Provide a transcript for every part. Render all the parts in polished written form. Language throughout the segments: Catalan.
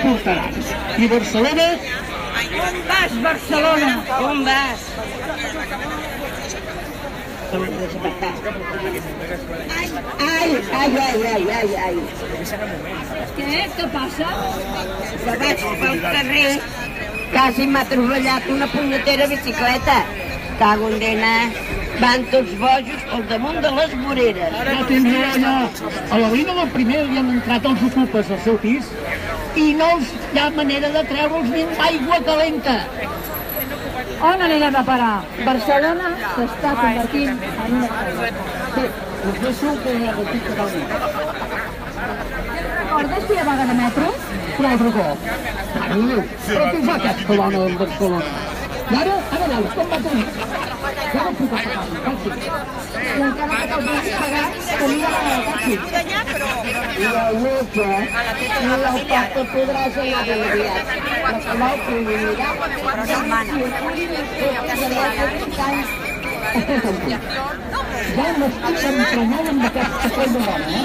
portaran. I Barcelona... On vas, Barcelona? On vas? Ai. Què passa? Que vaig pel carrer, quasi m'ha trovellat una punyetera bicicleta. Cago en dena. Van tots bojos pel damunt de les voreres. No tens raó, allò. A la línia del primer li han entrat els ocupes al seu pis i no hi ha manera de treure'ls ni amb aigua calenta. On anirem a parar? Barcelona s'està convertint en una cosa. Sí, us deixo que repetit totalment. Recordes que hi vaga de metro? Un altre cop. Però què fa aquesta dona de Barcelona? I ara veure, com va tenir? Ja no puc pagar el taxi. I encara que te'l vull pagar, tenia la del taxi. I la boca, i el cap que podràs anar de l'aviat. La que l'heu prohibirà. Escolta'm tu, ja m'estic emprenyant amb aquesta cosa dona,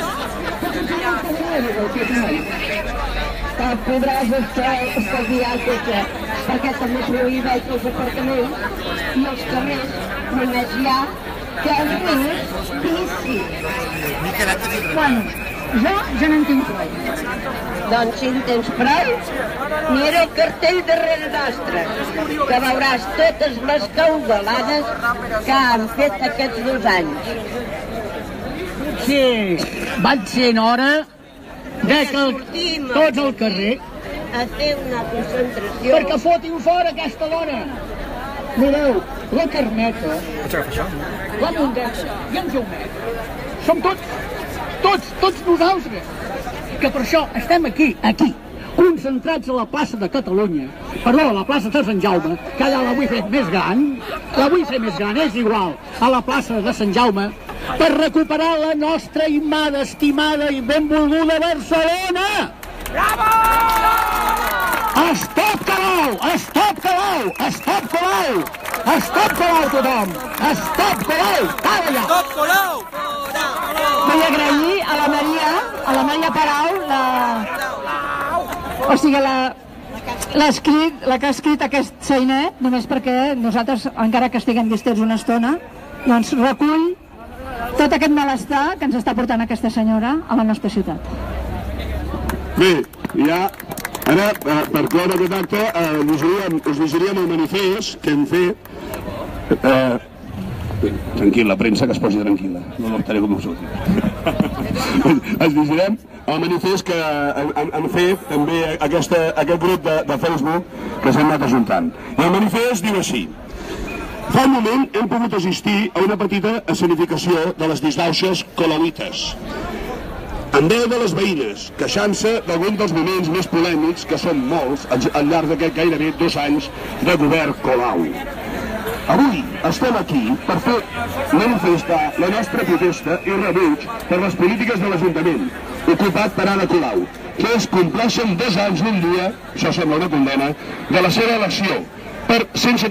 que podràs estalviar el cotxe, perquè també prohibeix els apartaments i els carrers només hi ha carrers bici. Bueno, jo ja n'en tinc prou. Doncs si en tens prou, mira el cartell darrere nostre, que veuràs totes les caudalades que han fet aquests 2 anys. Sí, vaig sent hora de que tots al carrer a fer una concentració. perquè fotin fora aquesta dona. Mireu, la Carmeta, la Mundessa i en Jaumet som tots nosaltres, que per això estem aquí, concentrats a la plaça de Catalunya, perdó, a la plaça de Sant Jaume, que allà la vull fer més gran, és igual, a la plaça de Sant Jaume, per recuperar la nostra amada, estimada i benvolguda Barcelona! Bravo! Stop Colau! Stop Colau! Stop Colau! Stop Colau tothom! Stop Colau! Para allà! Stop Colau! Vull agrair a la Maria Parau, o sigui, la que ha escrit aquest sainet, només perquè nosaltres, encara que estiguem distets una estona, doncs recull tot aquest malestar que ens està portant aquesta senyora a la nostra ciutat. Bé, ja, ara, per cloure aquest acte, us llegiríem el manifest que hem fet. Tranquil·la, premsa, que es posi tranquil·la. No l'optaré com us ho dic. Es llegirem el manifest que han fet també aquest grup de Facebook que s'han anat ajuntant. I el manifest diu així: fa un moment hem pogut assistir a una petita escenificació de les disbauxes colauites, en veu de les veïnes, queixant-se d'algun dels moments més polèmics, que són molts, al llarg d'aquest gairebé 2 anys de govern Colau. Avui estem aquí per fer manifestar la nostra protesta i rebuig per les polítiques de l'Ajuntament, ocupat per Ada Colau, que es compleixen 2 anys d'un dia, això sembla una condena, de la seva elecció, per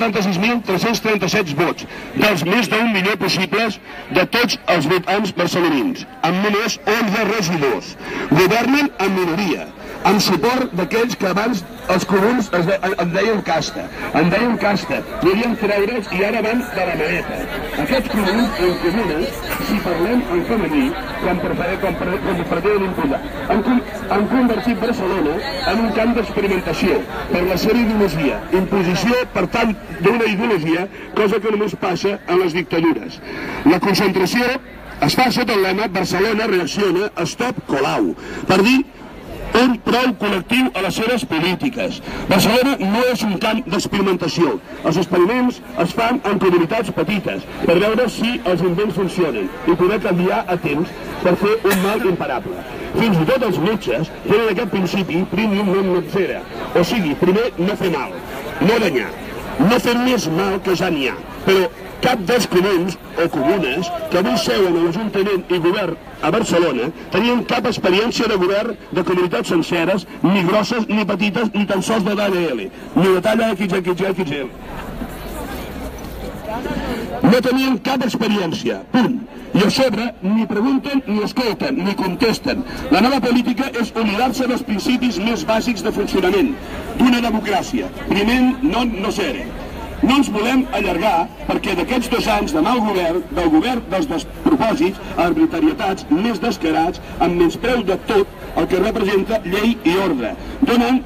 176.337 vots, dels més d'1 milió possibles de tots els votants barcelonins, amb només 11 regidors. Governen en minoria, amb suport d'aquells que abans els comuns en deien casta, volien creure's i ara van de la maneta. Aquests comuns en comunes, si parlem en femení, com pretenen imposar, han convertit Barcelona en un camp d'experimentació per la seva ideologia, imposició per tant d'una ideologia, cosa que només passa en les dictadures. La concentració es fa sota el lema Barcelona reacciona, Stop Colau, per dir un prou col·lectiu a les seves polítiques. Barcelona no és un camp d'experimentació. Els experiments es fan en comunitats petites per veure si els invents funcionen i poder canviar a temps per fer un mal imparable. Fins i tot els metges tenen aquest principi primum non nocere, o sigui, primer no fer mal, no danyar, no fer més mal que ja n'hi ha. Però cap dels comuns o comunes que avui seuen a l'Ajuntament i govern a Barcelona tenien cap experiència de govern de comunitats senceres, ni grosses, ni petites, ni tan sols de talla L, ni de talla XXL. No tenien cap experiència, punt. I a sobre ni pregunten, ni escolten, ni contesten. La nova política és oblidar-se dels principis més bàsics de funcionament d'una democràcia. Primer, non nocere. No ens volem allargar perquè d'aquests 2 anys de mal govern, del govern dels despropòsits, arbitrarietats més descarats, amb menyspreu de tot el que representa llei i ordre. Donen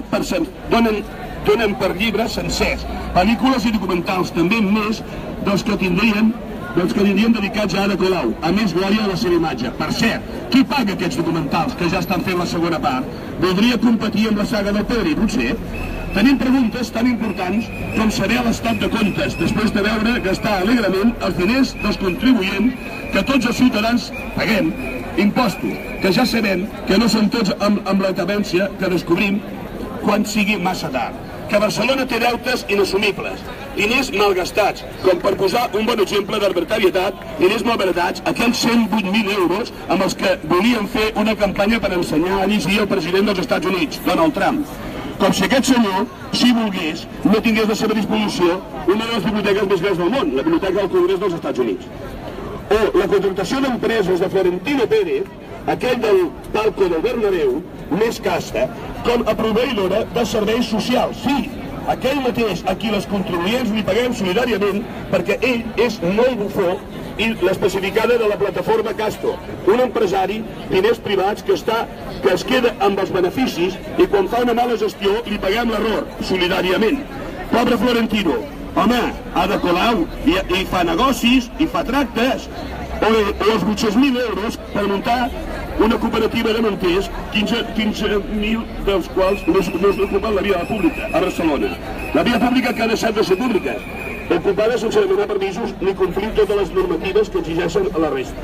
per llibres sencers, pel·lícules i documentals, també més dels que tindrien dedicats a Ada Colau, a més glòria de la seva imatge. Per cert, qui paga aquests documentals que ja estan fent la segona part? Voldria competir amb la saga del Pedri, potser? Tenim preguntes tan importants com saber l'estat de comptes després de veure gastar alegrement els diners dels contribuents que tots els ciutadans paguem, impostos, que ja sabem que no són tots amb la tendència que descobrim quan sigui massa tard. Que Barcelona té deutes inassumibles, diners malgastats, com per posar un bon exemple d'arbitrarietat, diners malbaratats, aquells 108.000 euros amb els que volien fer una campanya per ensenyar a llegir el president dels Estats Units, Donald Trump. Com si aquest senyor, si volgués, no tingués a la seva disposició una de les biblioteques més grans del món, la Biblioteca del Congrés dels Estats Units. O la contractació d'empreses de Florentino Pérez, aquell del palco del Bernabéu, més casta, com a proveïdora de serveis socials. Sí, aquell mateix a qui les contribuents li paguem solidàriament perquè ell és molt bufó i l'especificada de la plataforma Casto, un empresari, diners privats, que es queda amb els beneficis i quan fa una mala gestió li paguem l'error, solidàriament. Pobre Florentino, home, Ada Colau, i fa negocis, i fa tractes, o els 800.000 euros per muntar una cooperativa de manters, 15.000 dels quals no ocupen la via pública a Barcelona. La via pública que ha deixat de ser pública, ocupada sense demanar permisos ni complir totes les normatives que exigeixen a la resta.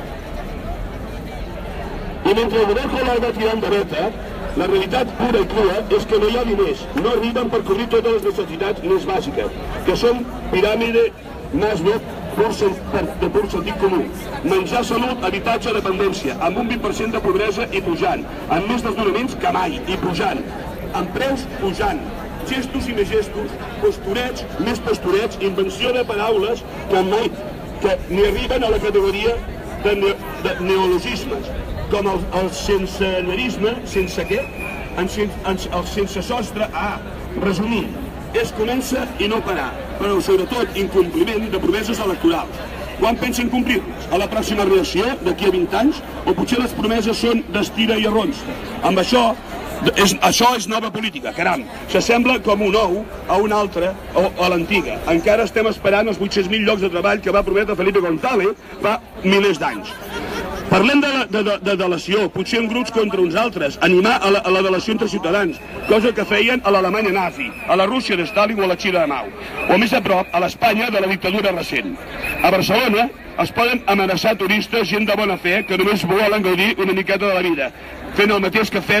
I mentre el govern Colau va tirant de veta, la realitat pura i crua és que no hi ha diners, no arriben per cobrir totes les necessitats més bàsiques, que són piràmide Maslow de pur sentit comú. Menjar, salut, habitatge, dependència, amb un 20% de pobresa i pujant, amb més desnonaments que mai i pujant, amb preus pujant, gestos i més gestos, posturets, més posturets, invenció de paraules que mai ni arriben a la categoria de neologismes, com el sensellarisme, sense què? El sense sostre, resumint, es comença i no parar, però sobretot incompliment de promeses electorals. Quan pensen complir-les? A la pròxima reacció, d'aquí a 20 anys? O potser les promeses són d'estira i arronsa? Amb això és nova política, caram. S'assembla com un ou a una altra o a l'antiga. Encara estem esperant els 800.000 llocs de treball que va prometre Felipe González fa milers d'anys. Parlem de delació, potser en grups contra uns altres, animar a la delació entre ciutadans, cosa que feien a l'Alemanya nazi, a la Rússia de Stalin o a la Xina de Mao, o més a prop, a l'Espanya de la dictadura recent. A Barcelona es poden amenaçar turistes, gent de bona fe, que només volen gaudir una miqueta de la vida, fent el mateix que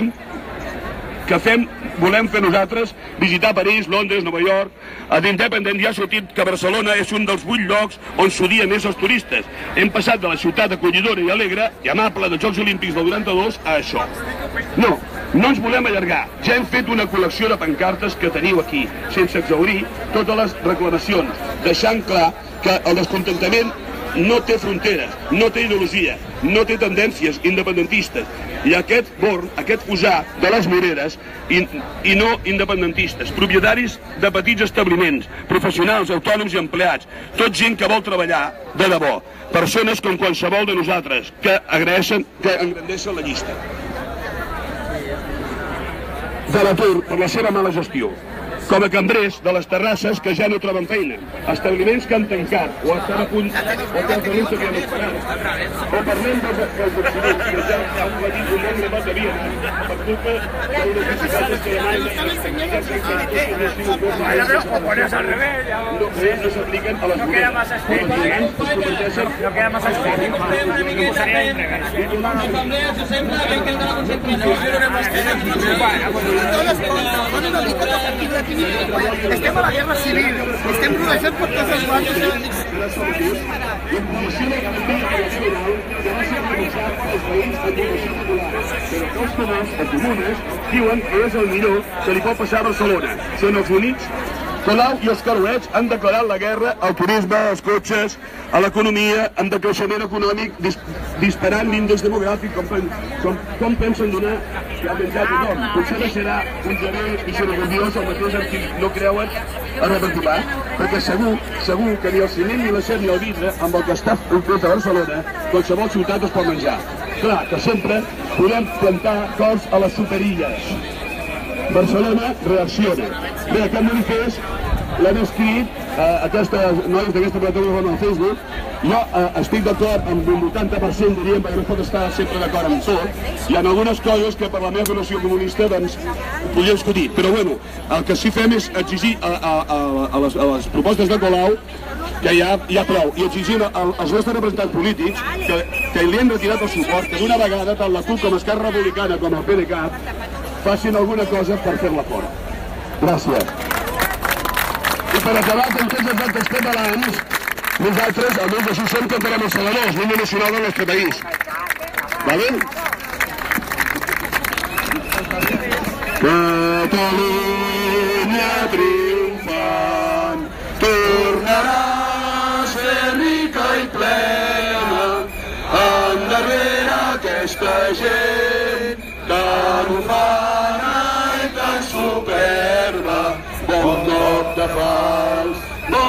volem fer nosaltres, visitar París, Londres, Nova York. A l'Independent ja ha sortit que Barcelona és un dels 8 llocs on s'odia més els turistes. Hem passat de la ciutat acollidora i alegre i amable dels Jocs Olímpics del 92 a això. No ens volem allargar. Ja hem fet una col·lecció de pancartes que teniu aquí, sense exhaurir totes les reclamacions, deixant clar que el descontentament no té fronteres, no té ideologia, no té tendències independentistes. I aquest born, aquest posar de les moreres i no independentistes, propietaris de petits establiments, professionals, autònoms i empleats, tot gent que vol treballar de debò, persones com qualsevol de nosaltres que engrandeixen la llista. De l'atur per la seva mala gestió, com a cambrers de les terrasses que ja no troben feina, establiments que han tancat o estan a punt o que els anuncis que han esperat, o parlem dels accidents que ja han patit un bon grapat de vies per culpa d'una necessitat que no s'apliquen a les mujeres. No queda más escrito. Estem a la guerra civil, estem rodejats per tots els bancs. Però els comuns o comunes diuen que és el millor que li pot passar a Barcelona. Són els únics Colau i els caruets han declarat la guerra al turisme, als cotxes, a l'economia, amb decreixement econòmic, disparant l'índex demogràfic, com pensen donar ja menjar a tothom. Potser deixarà un gener i xenografiós el mateix amb qui no creuen a repartir, perquè segur que ni el ciment, ni l'acer, ni el vidre, amb el que està fet a Barcelona, qualsevol ciutat es pot menjar. Clar, que sempre podem plantar cors a les superilles. Barcelona reacciona. Bé, aquest manifest l'han escrit aquestes noies d'aquesta plataforma al Facebook. Jo estic d'acord amb un 80%, diríem, perquè no pot estar sempre d'acord amb tot. Hi ha algunes coses que per la meva formació comunista doncs podria discutir. Però bueno, el que sí fem és exigir a les propostes de Colau que hi ha prou, i exigim als nostres representants polítics que li han retirat el suport, que d'una vegada tant la CUP com Esquerra Republicana com el PDeCAT facin alguna cosa per fer-la fora. Gràcies. I per acabar, com tots els altres catalans, nosaltres, el 1600, cantarem els Segadors, l'himne nacional del nostre país. Va bé? Catalunya triomfant, tornarà a ser rica i plena, endarrere aquesta gent tan ufana i tan superba. Bon cop de fals,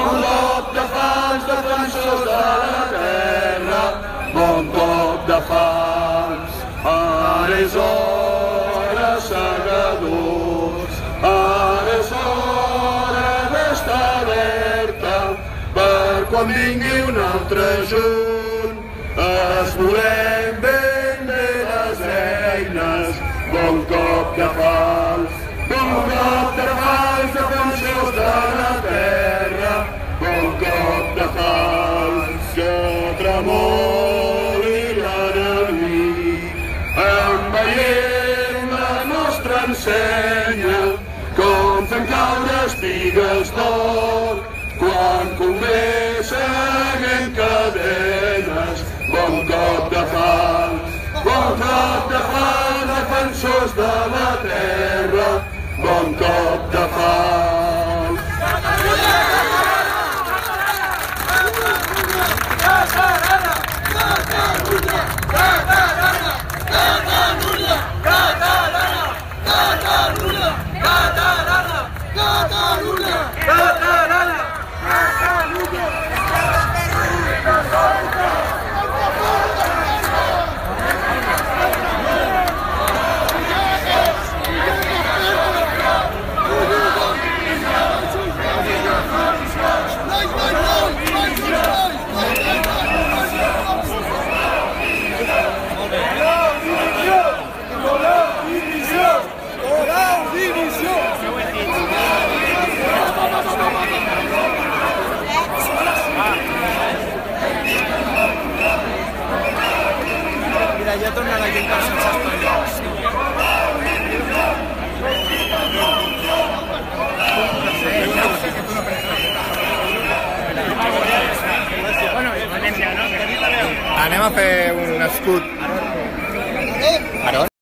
defensors de la terra, bon cop de fals. Ara és hora, segadors, ara és hora d'estar alerta, per quan vingui un altre juny, esmolem ben bé les eines. Bon cop de fals, defensors de la terra, bon cop de fals, que tremoli l'enemic, envaient la nostra ensenya, com fem caure espigues d'or, quan convé seguim cadenes. Bon cop de fals, defensors de la terra, bon cop de fals. Mira, ja torna la gent per sense espanyol. Anem a fer un escut.